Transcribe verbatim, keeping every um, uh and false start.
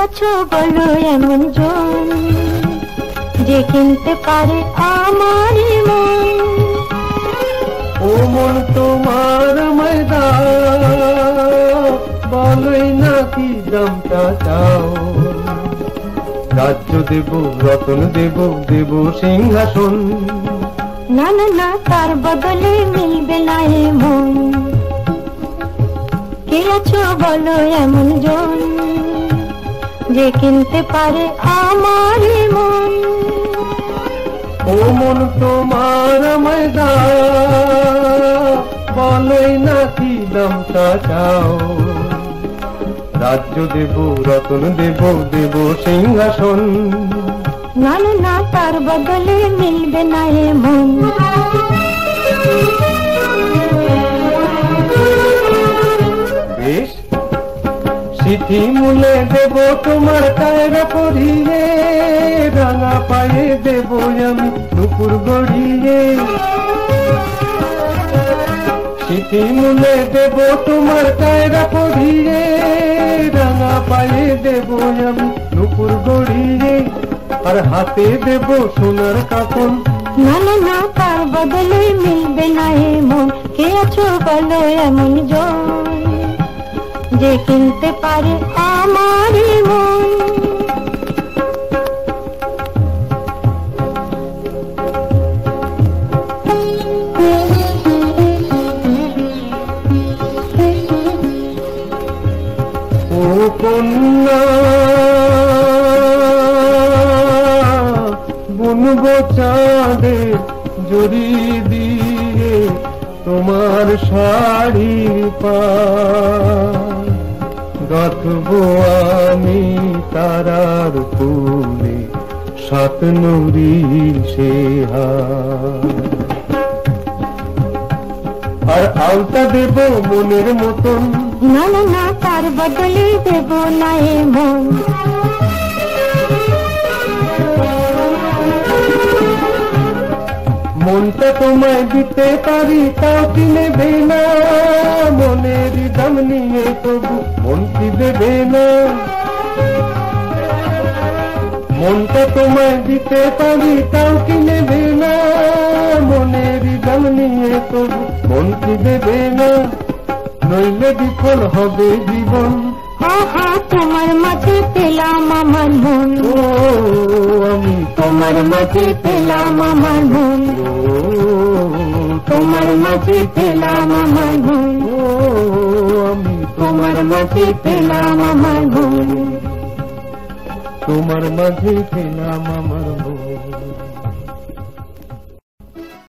আছো বলো এমন জন যে কিনতে পারে আমার মন। ও মন তোমার ময়দান বলোই না কি দামটা চাও। রাজ্য দেব রতন দেব দেব সিংহাসন। না না না তার বদলে মিলবে না এ মন। কে আছো বলো এমন জন যে কিনতে পারে আমার মন। ও মন তোমার ময়দান বলোই না কি দামটা চাও। রাজ্য দেব রতন দেব দেব সিংহাসন। না না না তার বদলে মিলবে না এ মন। বেশ সিথি মূলে দেব তোমার কায়রা পরিয়ে। রাঙা পায়ে দেব আমি নুপুর গড়িয়ে। সিথি মূলে দেব তোমার কায়রা পরিয়ে। রাঙা পায়ে দেব আমি নুপুর গড়িয়ে। আর হাতে দেব সোনার কাপন। না না না তার বদলে মিলবে না এ মন। কে আছো বলো এমন জন যে কিনতে পারে আমার মন। ও কন্যা বুনবো চাঁদে জড়ি দিয়ে তোমার শাড়ি পার। গাঁথবো আমি তারার ফুলে সাত নুরি সে হার। আর আলতা দেব মনের মতন। না না না তার বদলে দেব না এ মন। মনটা তোমায় দিতে পারি তাও কি নেবে না। মনের দাম নিয়ে তবু মন কি দেবে না। মনটা তোমায় দিতে পারি তাও কি নেবে না। মনের দাম নিয়ে তবু মন কি দেবে না। নইলে বিফল হবে জীবন। আহা তোমার মাঝে পেলাম আমার মন। ও আমি তোমার মাঝে পেলাম আমার মন। তোমার মাঝে পেলাম আমার মন। ও আমি তোমার মাঝে পেলাম আমার মন। তোমার মাঝে পেলাম আমার মন।